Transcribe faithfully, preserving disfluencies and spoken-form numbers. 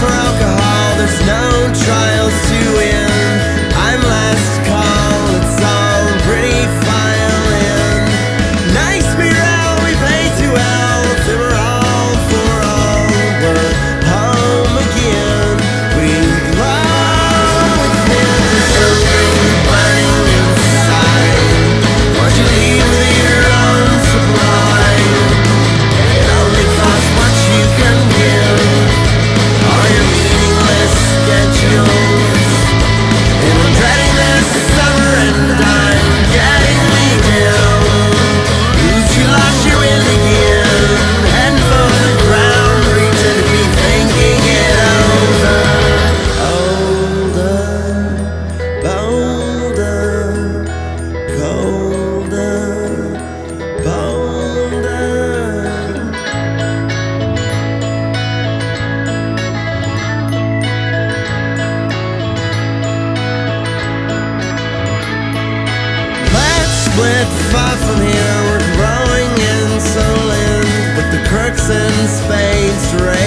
for alcohol, there's no trials to win. I'm last call, it's all pretty violin. Nice mural, we play too well. They were all for all, we're home again. We glow within, something burning inside. Why'd you leave with your own supply? It only costs what you can give. All your meaningless schedules. And I'm dreading this summer and I'm getting me down. Lose you, lost you in again. Heading for the ground, reaching to be thinking it over. Older, bolder, colder, bolder. Let's split far from here. We're growing insolent with the crooks and spades.